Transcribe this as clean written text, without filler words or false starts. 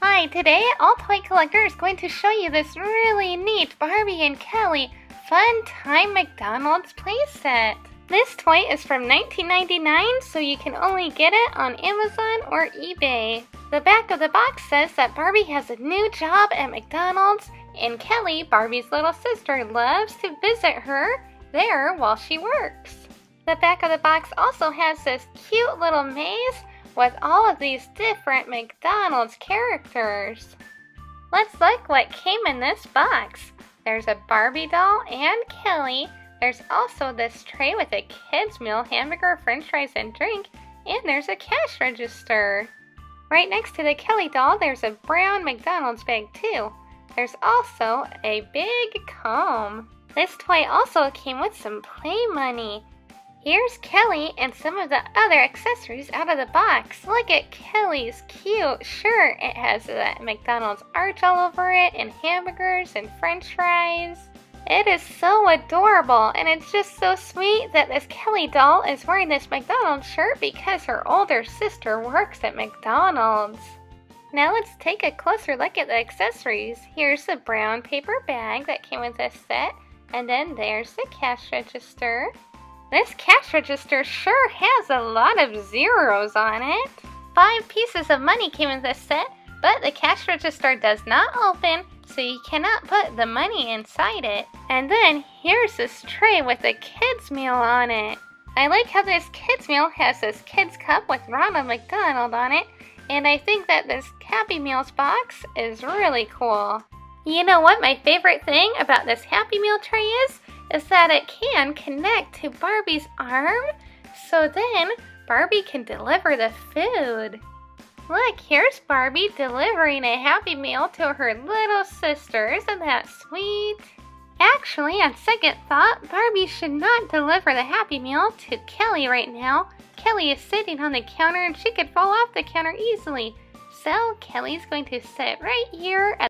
Hi, today All Toy Collector is going to show you this really neat Barbie and Kelly Fun Time McDonald's playset. This toy is from $19.99, so you can only get it on Amazon or eBay. The back of the box says that Barbie has a new job at McDonald's, and Kelly, Barbie's little sister, loves to visit her there while she works. The back of the box also has this cute little maze with all of these different McDonald's characters. Let's look what came in this box. There's a Barbie doll and Kelly. There's also this tray with a kids meal, hamburger, french fries, and drink. And there's a cash register. Right next to the Kelly doll, there's a brown McDonald's bag too. There's also a big comb. This toy also came with some play money. Here's Kelly and some of the other accessories out of the box. Look at Kelly's cute shirt. It has that McDonald's arch all over it, and hamburgers and french fries. It is so adorable, and it's just so sweet that this Kelly doll is wearing this McDonald's shirt because her older sister works at McDonald's. Now let's take a closer look at the accessories. Here's the brown paper bag that came with this set, and then there's the cash register. This cash register sure has a lot of zeros on it. 5 pieces of money came in this set, but the cash register does not open, so you cannot put the money inside it. And then here's this tray with a kids meal on it. I like how this kids meal has this kids cup with Ronald McDonald on it, and I think that this Happy Meals box is really cool. You know what my favorite thing about this Happy Meal tray is that it can connect to Barbie's arm, so then Barbie can deliver the food. Look, here's Barbie delivering a Happy Meal to her little sister. Isn't that sweet? Actually, on second thought, Barbie should not deliver the Happy Meal to Kelly right now. Kelly is sitting on the counter and she could fall off the counter easily. So Kelly's going to sit right here at